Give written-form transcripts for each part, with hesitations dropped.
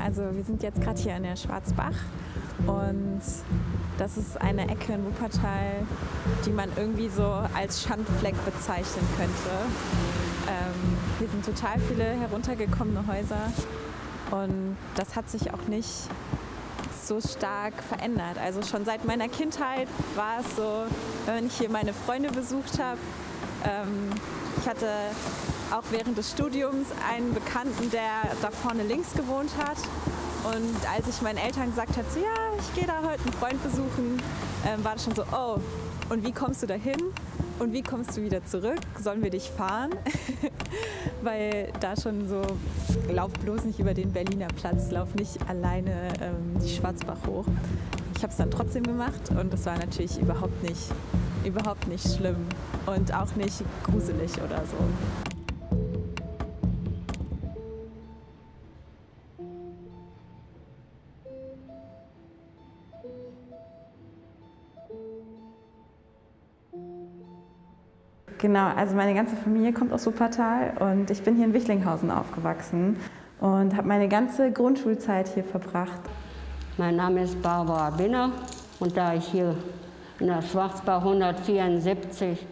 Also wir sind jetzt gerade hier in der Schwarzbach und das ist eine Ecke in Wuppertal, die man irgendwie so als Schandfleck bezeichnen könnte. Hier sind total viele heruntergekommene Häuser und das hat sich auch nicht so stark verändert. Also schon seit meiner Kindheit war es so, wenn ich hier meine Freunde besucht habe. Ich hatte auch während des Studiums einen Bekannten, der da vorne links gewohnt hat. Und als ich meinen Eltern gesagt habe, so, ja, ich gehe da heute einen Freund besuchen, war das schon so, oh, und wie kommst du da hin? Und wie kommst du wieder zurück? Sollen wir dich fahren? Weil da schon so, lauf bloß nicht über den Berliner Platz, lauf nicht alleine die Schwarzbach hoch. Ich habe es dann trotzdem gemacht und das war natürlich überhaupt nicht schlimm und auch nicht gruselig oder so. Genau, also meine ganze Familie kommt aus Wuppertal und ich bin hier in Wichlinghausen aufgewachsen und habe meine ganze Grundschulzeit hier verbracht. Mein Name ist Barbara Binner und da ich hier in der Schwarzbach 174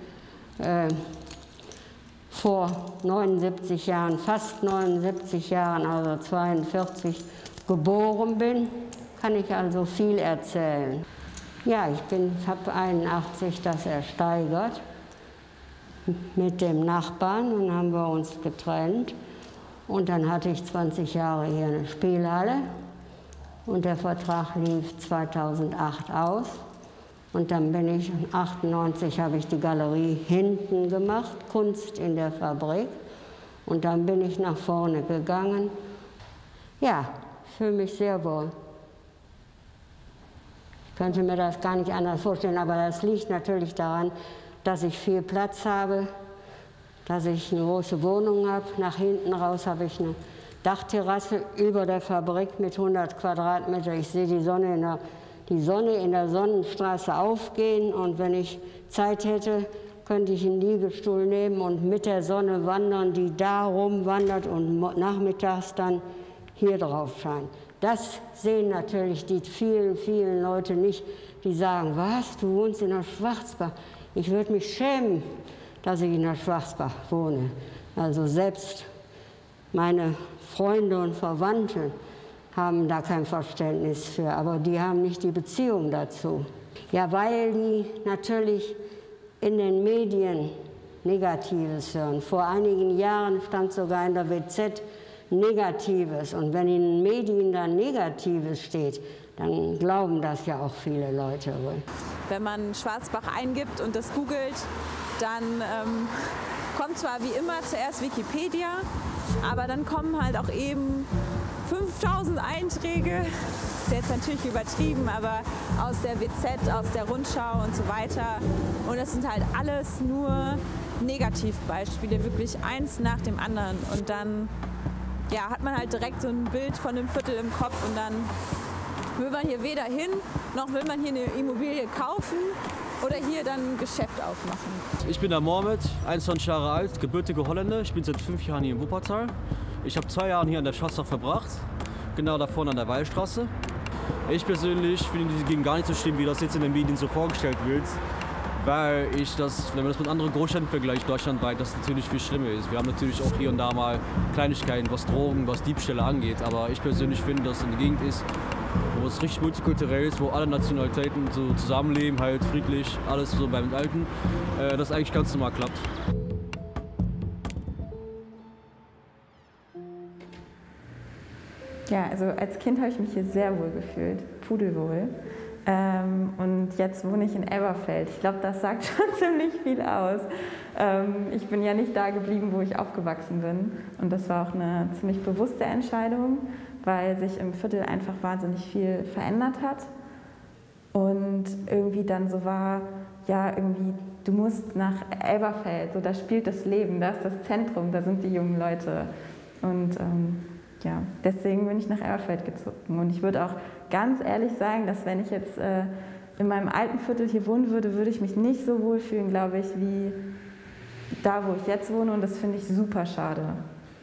vor 79 Jahren, fast 79 Jahren, also 42, geboren bin, kann ich also viel erzählen. Ja, ich habe 81 das ersteigert mit dem Nachbarn und haben wir uns getrennt. Und dann hatte ich 20 Jahre hier eine Spielhalle und der Vertrag lief 2008 aus. Und dann bin ich, 98 habe ich die Galerie hinten gemacht, Kunst in der Fabrik. Und dann bin ich nach vorne gegangen. Ja, ich fühle mich sehr wohl. Ich könnte mir das gar nicht anders vorstellen, aber das liegt natürlich daran, dass ich viel Platz habe, dass ich eine große Wohnung habe. Nach hinten raus habe ich eine Dachterrasse über der Fabrik mit 100 Quadratmeter. Ich sehe die Sonne in der Sonnenstraße aufgehen und wenn ich Zeit hätte, könnte ich einen Liegestuhl nehmen und mit der Sonne wandern, die da rumwandert und nachmittags dann hier drauf scheint. Das sehen natürlich die vielen, vielen Leute nicht, die sagen, was, du wohnst in der Schwarzbach. Ich würde mich schämen, dass ich in der Schwarzbach wohne. Also selbst meine Freunde und Verwandte haben da kein Verständnis für, aber die haben nicht die Beziehung dazu. Ja, weil die natürlich in den Medien Negatives hören. Vor einigen Jahren stand sogar in der WZ Negatives. Und wenn in den Medien dann Negatives steht, dann glauben das ja auch viele Leute. Wenn man Schwarzbach eingibt und das googelt, dann kommt zwar wie immer zuerst Wikipedia, aber dann kommen halt auch eben 5000 Einträge, ist jetzt natürlich übertrieben, aber aus der WZ, aus der Rundschau und so weiter. Und das sind halt alles nur Negativbeispiele, wirklich eins nach dem anderen. Und dann ja, hat man halt direkt so ein Bild von dem Viertel im Kopf und dann will man hier weder hin, noch will man hier eine Immobilie kaufen oder hier dann ein Geschäft aufmachen. Ich bin der Mohammed, 21 Jahre alt, gebürtiger Holländer. Ich bin seit 5 Jahren hier in Wuppertal. Ich habe 2 Jahre hier an der Schwarzbach verbracht, genau da vorne an der Wallstraße. Ich persönlich finde diese Gegend gar nicht so schlimm, wie das jetzt in den Medien so vorgestellt wird. Weil wenn man das mit anderen Großstädten vergleicht, deutschlandweit, das natürlich viel schlimmer ist. Wir haben natürlich auch hier und da mal Kleinigkeiten, was Drogen, was Diebstähle angeht. Aber ich persönlich finde, dass es eine Gegend ist, wo es richtig multikulturell ist, wo alle Nationalitäten so zusammenleben, halt friedlich, alles so beim Alten, das eigentlich ganz normal klappt. Ja, also als Kind habe ich mich hier sehr wohl gefühlt, pudelwohl. Und jetzt wohne ich in Elberfeld. Ich glaube, das sagt schon ziemlich viel aus. Ich bin ja nicht da geblieben, wo ich aufgewachsen bin. Und das war auch eine ziemlich bewusste Entscheidung, weil sich im Viertel einfach wahnsinnig viel verändert hat. Und irgendwie dann so war, ja, irgendwie, du musst nach Elberfeld, so da spielt das Leben, da ist das Zentrum, da sind die jungen Leute. Und ja, deswegen bin ich nach Elberfeld gezogen. Und ich würde auch ganz ehrlich sagen, dass wenn ich jetzt in meinem alten Viertel hier wohnen würde, würde ich mich nicht so wohl fühlen, glaube ich, wie da, wo ich jetzt wohne. Und das finde ich super schade.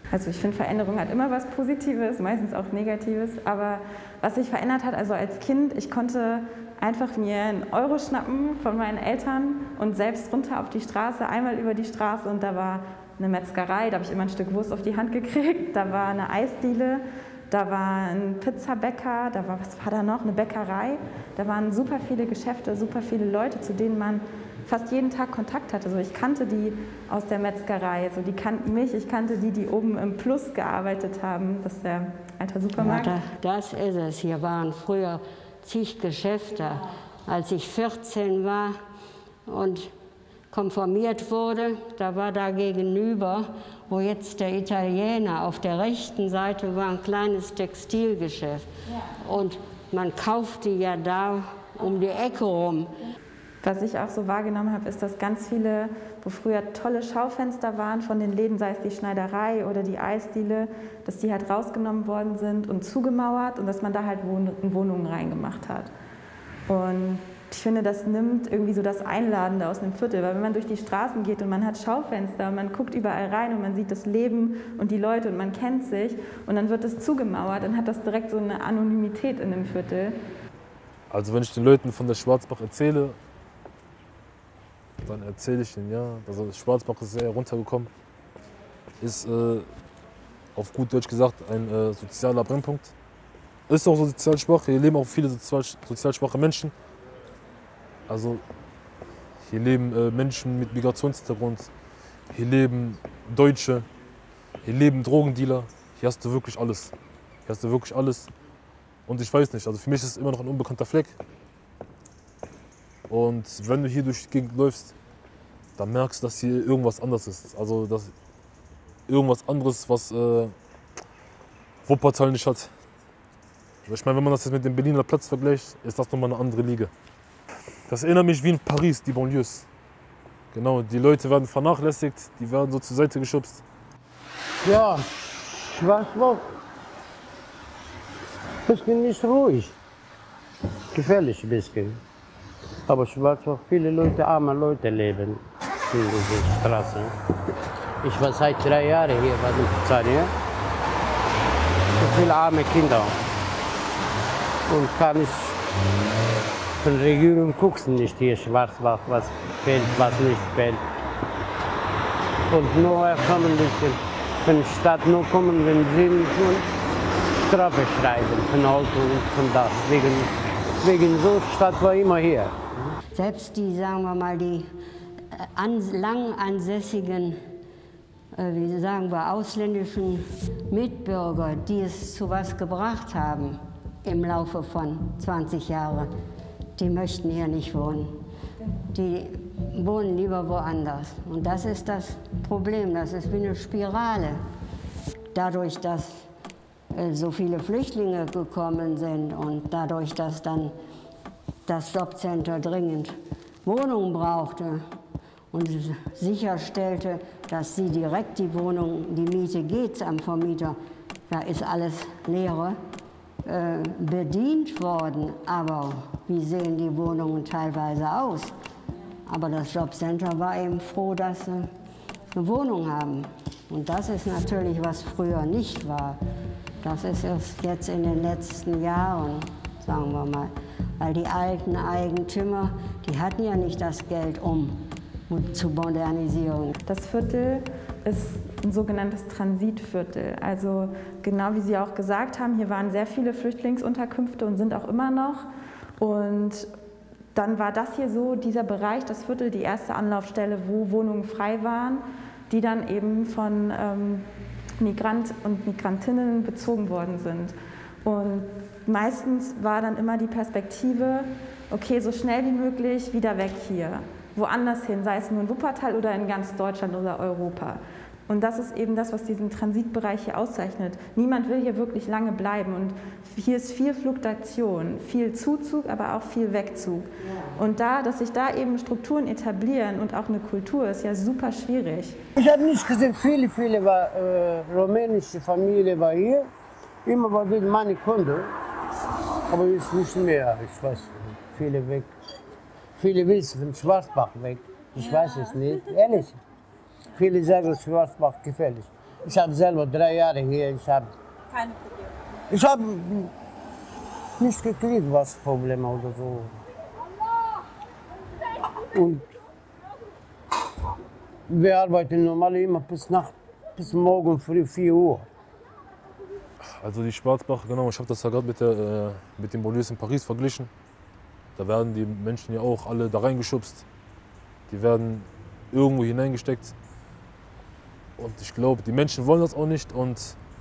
Also ich finde, Veränderung hat immer was Positives, meistens auch Negatives. Aber was sich verändert hat, also als Kind, ich konnte einfach mir einen Euro schnappen von meinen Eltern und selbst runter auf die Straße, einmal über die Straße, und da war eine Metzgerei, da habe ich immer ein Stück Wurst auf die Hand gekriegt, da war eine Eisdiele, da war ein Pizzabäcker, da war, was war da noch, eine Bäckerei. Da waren super viele Geschäfte, super viele Leute, zu denen man fast jeden Tag Kontakt hatte. Also ich kannte die aus der Metzgerei, also die kannten mich, ich kannte die, die oben im Plus gearbeitet haben. Das ist der alte Supermarkt. Ja, das ist es. Hier waren früher zig Geschäfte. Als ich 14 war und konfirmiert wurde, da war da gegenüber, wo jetzt der Italiener auf der rechten Seite war, ein kleines Textilgeschäft. Und man kaufte ja da um die Ecke rum. Was ich auch so wahrgenommen habe, ist, dass ganz viele, wo früher tolle Schaufenster waren von den Läden, sei es die Schneiderei oder die Eisdiele, dass die halt rausgenommen worden sind und zugemauert und dass man da halt Wohnungen reingemacht hat. Und ich finde, das nimmt irgendwie so das Einladende aus einem Viertel, weil wenn man durch die Straßen geht und man hat Schaufenster und man guckt überall rein und man sieht das Leben und die Leute und man kennt sich und dann wird es zugemauert, dann hat das direkt so eine Anonymität in dem Viertel. Also wenn ich den Leuten von der Schwarzbach erzähle, dann erzähle ich denen, ja, also Schwarzbach ist sehr runtergekommen, ist auf gut Deutsch gesagt ein sozialer Brennpunkt. Ist auch sozial schwach, hier leben auch viele sozial schwache Menschen. Also hier leben Menschen mit Migrationshintergrund, hier leben Deutsche, hier leben Drogendealer, hier hast du wirklich alles. Hier hast du wirklich alles. Und ich weiß nicht, also für mich ist es immer noch ein unbekannter Fleck. Und wenn du hier durch die Gegend läufst, dann merkst du, dass hier irgendwas anderes ist. Also dass irgendwas anderes, was Wuppertal nicht hat. Ich meine, wenn man das jetzt mit dem Berliner Platz vergleicht, ist das nochmal eine andere Liga. Das erinnert mich wie in Paris, die Banlieues. Genau, die Leute werden vernachlässigt, die werden so zur Seite geschubst. Ja, Schwarzbach. Bisschen nicht ruhig. Gefährlich ein bisschen. Aber Schwarzbach, viele Leute, arme Leute leben in dieser Straße. Ich war seit 3 Jahren hier bei Tanzania. So viele arme Kinder. Und kann ich von der Regierung gucken nicht hier Schwarzbach, was fehlt, was nicht fehlt. Und nur kommen ein bisschen von der Stadt nur kommen, wenn sie nur Strafe schreiben, von Auto und von das. Wegen so Stadt war immer hier. Selbst die, sagen wir mal, die langansässigen, wie sagen wir, ausländischen Mitbürger, die es zu was gebracht haben im Laufe von 20 Jahren, die möchten hier nicht wohnen. Die wohnen lieber woanders. Und das ist das Problem, das ist wie eine Spirale. Dadurch, dass so viele Flüchtlinge gekommen sind und dadurch, dass dann das Jobcenter dringend Wohnungen brauchte und sicherstellte, dass sie direkt die Wohnung, die Miete geht am Vermieter, da ist alles Leere, bedient worden. Aber wie sehen die Wohnungen teilweise aus? Aber das Jobcenter war eben froh, dass sie eine Wohnung haben. Und das ist natürlich, was früher nicht war. Das ist erst jetzt in den letzten Jahren, sagen wir mal. Weil die alten Eigentümer, die hatten ja nicht das Geld, um zu modernisieren. Das Viertel ist ein sogenanntes Transitviertel. Also genau wie Sie auch gesagt haben, hier waren sehr viele Flüchtlingsunterkünfte und sind auch immer noch. Und dann war das hier so, dieser Bereich, das Viertel, die erste Anlaufstelle, wo Wohnungen frei waren, die dann eben von Migranten und Migrantinnen bezogen worden sind. Und meistens war dann immer die Perspektive, okay, so schnell wie möglich wieder weg hier, woanders hin, sei es nur in Wuppertal oder in ganz Deutschland oder Europa. Und das ist eben das, was diesen Transitbereich hier auszeichnet. Niemand will hier wirklich lange bleiben und hier ist viel Fluktuation, viel Zuzug, aber auch viel Wegzug. Und dass sich da eben Strukturen etablieren und auch eine Kultur, ist ja super schwierig. Ich habe nicht gesehen, viele rumänische Familie war hier. Immer war dort meine Kunde, aber jetzt nicht mehr. Ich weiß, viele weg. Viele will von Schwarzbach weg. Ich weiß es nicht, ehrlich. Viele sagen, Schwarzbach gefährlich. Ich habe selber 3 Jahre hier. Keine Probleme. Ich habe nicht gekriegt, was Probleme oder so. Und wir arbeiten normal immer bis morgen früh 4 Uhr. Also die Schwarzbach, genau, ich habe das ja gerade mit den Banlieues in Paris verglichen. Da werden die Menschen ja auch alle da reingeschubst. Die werden irgendwo hineingesteckt. Und ich glaube, die Menschen wollen das auch nicht. Und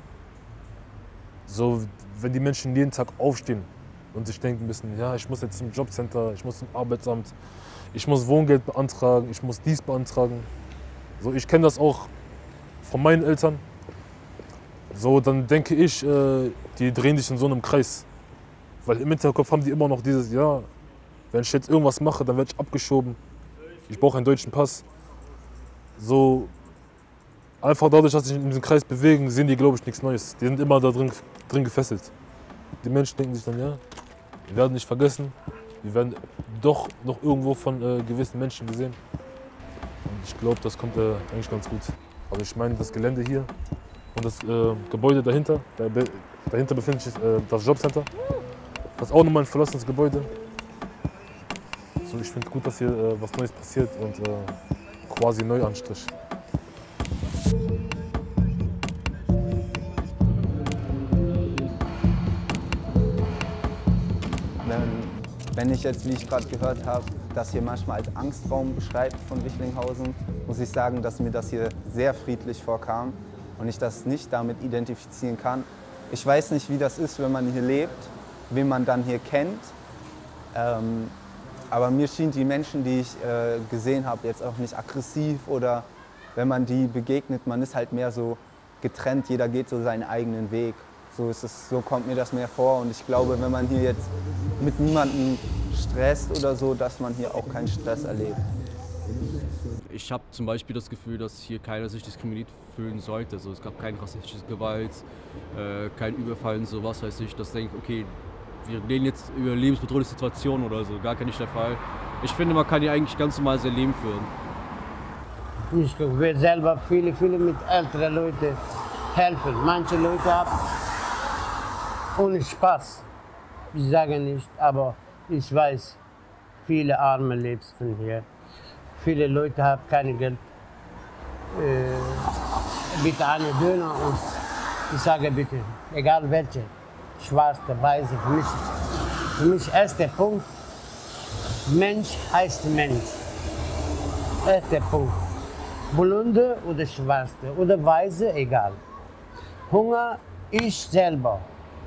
so, wenn die Menschen jeden Tag aufstehen und sich denken müssen, ja, ich muss jetzt zum Jobcenter, ich muss zum Arbeitsamt, ich muss Wohngeld beantragen, ich muss dies beantragen. So, ich kenne das auch von meinen Eltern. So, dann denke ich, die drehen sich in so einem Kreis. Weil im Hinterkopf haben die immer noch dieses, ja, wenn ich jetzt irgendwas mache, dann werde ich abgeschoben. Ich brauche einen deutschen Pass. So, einfach dadurch, dass sie sich in diesem Kreis bewegen, sehen die, glaube ich, nichts Neues. Die sind immer da drin gefesselt. Die Menschen denken sich dann, ja, wir werden nicht vergessen. Wir werden doch noch irgendwo von gewissen Menschen gesehen. Und ich glaube, das kommt eigentlich ganz gut. Also ich meine, das Gelände hier und das Gebäude dahinter, dahinter befindet sich das Jobcenter. Das ist auch nochmal ein verlassenes Gebäude. So, ich finde gut, dass hier was Neues passiert und quasi Neuanstrich. Wenn ich jetzt, wie ich gerade gehört habe, das hier manchmal als Angstraum beschreibt von Wichlinghausen, muss ich sagen, dass mir das hier sehr friedlich vorkam und ich das nicht damit identifizieren kann. Ich weiß nicht, wie das ist, wenn man hier lebt, wen man dann hier kennt. Aber mir schien die Menschen, die ich gesehen habe, jetzt auch nicht aggressiv oder wenn man die begegnet, man ist halt mehr so getrennt, jeder geht so seinen eigenen Weg. So kommt mir das mehr vor und ich glaube, wenn man hier jetzt mit niemandem stresst oder so, dass man hier auch keinen Stress erlebt. Ich habe zum Beispiel das Gefühl, dass hier keiner sich diskriminiert fühlen sollte. Also es gab keine rassistische Gewalt, kein Überfall und sowas, weiß ich. Das denke okay, wir reden jetzt über lebensbedrohliche Situationen oder so, gar kein nicht der Fall. Ich finde, man kann hier eigentlich ganz normal sein Leben führen. Ich will selber viele mit älteren Leuten helfen. Manche Leute haben ohne Spaß. Ich sage nicht, aber ich weiß, viele Arme leben von hier. Viele Leute haben kein Geld. Bitte eine Döner und ich sage bitte, egal welche, schwarze, weiße, für mich erster Punkt, Mensch heißt Mensch. Erster Punkt. Blonde oder schwarze oder weiße, egal. Hunger, ich selber.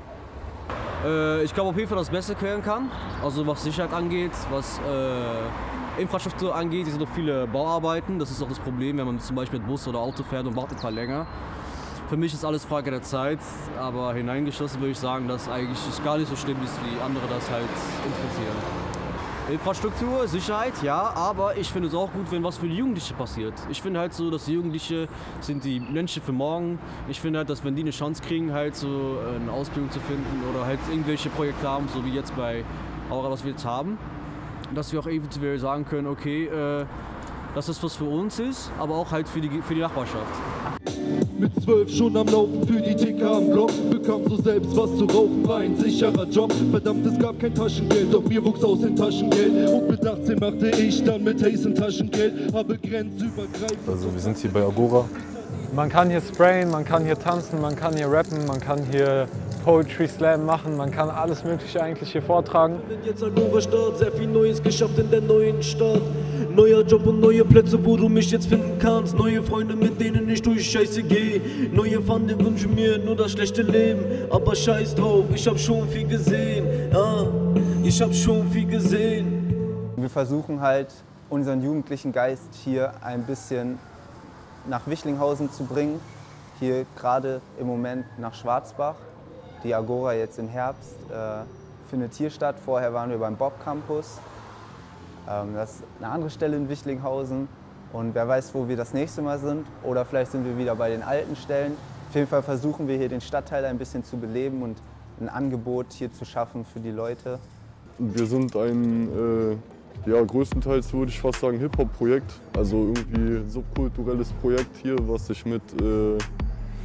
Ich glaube auf jeden Fall, dass es besser werden kann. Also was Sicherheit angeht, was Infrastruktur angeht, hier sind noch viele Bauarbeiten. Das ist auch das Problem, wenn man zum Beispiel mit Bus oder Auto fährt und wartet ein paar länger. Für mich ist alles Frage der Zeit, aber hineingeschossen würde ich sagen, dass eigentlich gar nicht so schlimm ist, wie andere das halt interessieren. Infrastruktur, Sicherheit, ja, aber ich finde es auch gut, wenn was für die Jugendliche passiert. Ich finde halt so, dass die Jugendliche sind die Menschen für morgen. Ich finde halt, dass wenn die eine Chance kriegen, halt so eine Ausbildung zu finden oder halt irgendwelche Projekte haben, so wie jetzt bei Aura, was wir jetzt haben, dass wir auch eventuell sagen können, okay, dass das was für uns ist, aber auch halt für die Nachbarschaft. Mit 12 schon am Laufen für die Ticker am Block. Bekam so selbst was zu rauchen, war ein sicherer Job. Verdammt, es gab kein Taschengeld, doch mir wuchs aus dem Taschengeld. Und mit 18 machte ich dann mit Haze Taschengeld. Habe grenzübergreifend. Also wir sind hier bei Agora. Man kann hier sprayen, man kann hier tanzen, man kann hier rappen, man kann hier Poetry Slam machen, man kann alles Mögliche eigentlich hier vortragen. Jetzt ein neuer Start, sehr viel Neues geschafft in der neuen Stadt. Neuer Job und neue Plätze, wo du mich jetzt finden kannst. Neue Freunde, mit denen ich durch Scheiße gehe. Neue Feinde wünschen mir nur das schlechte Leben. Aber scheiß drauf, ich hab schon viel gesehen. Ja, ich hab schon viel gesehen. Wir versuchen halt, unseren jugendlichen Geist hier ein bisschen nach Wichlinghausen zu bringen. Hier gerade im Moment nach Schwarzbach. Die Agora jetzt im Herbst findet hier statt. Vorher waren wir beim Bob Campus. Das ist eine andere Stelle in Wichlinghausen. Und wer weiß, wo wir das nächste Mal sind. Oder vielleicht sind wir wieder bei den alten Stellen. Auf jeden Fall versuchen wir hier den Stadtteil ein bisschen zu beleben und ein Angebot hier zu schaffen für die Leute. Wir sind ein, ja, größtenteils würde ich fast sagen, Hip-Hop-Projekt. Also irgendwie ein subkulturelles Projekt hier, was sich mit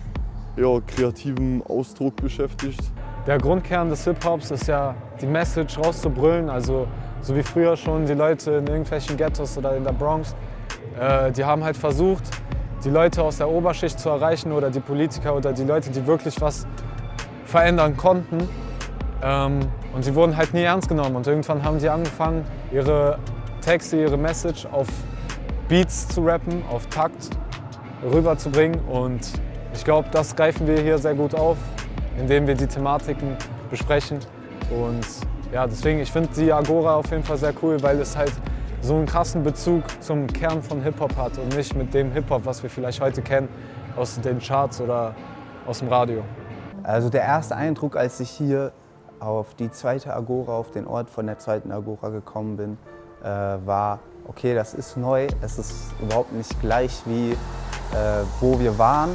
kreativem Ausdruck beschäftigt. Der Grundkern des Hip-Hops ist ja, die Message rauszubrüllen, also so wie früher schon die Leute in irgendwelchen Ghettos oder in der Bronx, die haben halt versucht, die Leute aus der Oberschicht zu erreichen oder die Politiker oder die Leute, die wirklich was verändern konnten. Und sie wurden halt nie ernst genommen und irgendwann haben sie angefangen, ihre Texte, ihre Message auf Beats zu rappen, auf Takt rüberzubringen und ich glaube, das greifen wir hier sehr gut auf, indem wir die Thematiken besprechen und ja, deswegen, ich finde die Agora auf jeden Fall sehr cool, weil es halt so einen krassen Bezug zum Kern von Hip-Hop hat und nicht mit dem Hip-Hop, was wir vielleicht heute kennen aus den Charts oder aus dem Radio. Also der erste Eindruck, als ich hier auf die zweite Agora, auf den Ort von der zweiten Agora gekommen bin, war, okay, das ist neu, es ist überhaupt nicht gleich wie wo wir waren.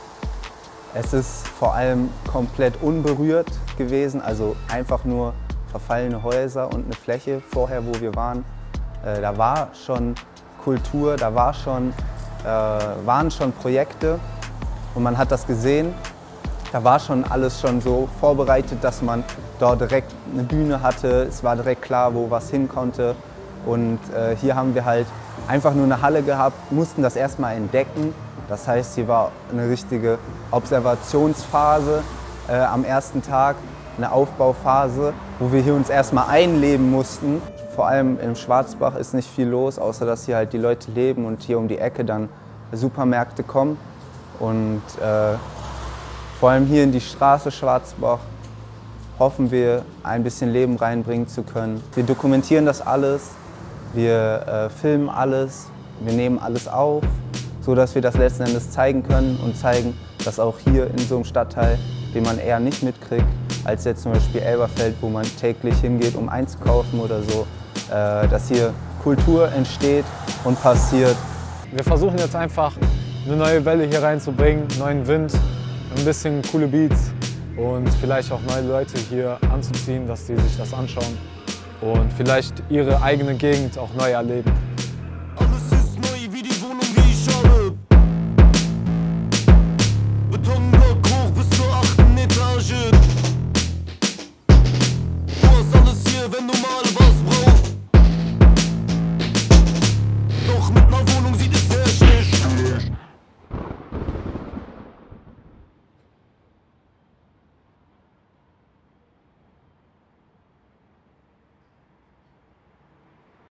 Es ist vor allem komplett unberührt gewesen, also einfach nur verfallene Häuser und eine Fläche vorher, wo wir waren. Da war schon Kultur, da waren schon Projekte und man hat das gesehen. Da war schon alles schon so vorbereitet, dass man dort direkt eine Bühne hatte. Es war direkt klar, wo was hin konnte. Und hier haben wir halt einfach nur eine Halle gehabt, mussten das erstmal entdecken. Das heißt, hier war eine richtige Observationsphase am ersten Tag, eine Aufbauphase, wo wir hier uns erstmal einleben mussten. Vor allem im Schwarzbach ist nicht viel los, außer dass hier halt die Leute leben und hier um die Ecke dann Supermärkte kommen. Und vor allem hier in die Straße Schwarzbach hoffen wir, ein bisschen Leben reinbringen zu können. Wir dokumentieren das alles, wir filmen alles, wir nehmen alles auf, so dass wir das letzten Endes zeigen können und zeigen, dass auch hier in so einem Stadtteil, den man eher nicht mitkriegt, als jetzt zum Beispiel Elberfeld, wo man täglich hingeht, um einzukaufen oder so, dass hier Kultur entsteht und passiert. Wir versuchen jetzt einfach eine neue Welle hier reinzubringen, neuen Wind, ein bisschen coole Beats und vielleicht auch neue Leute hier anzuziehen, dass die sich das anschauen und vielleicht ihre eigene Gegend auch neu erleben.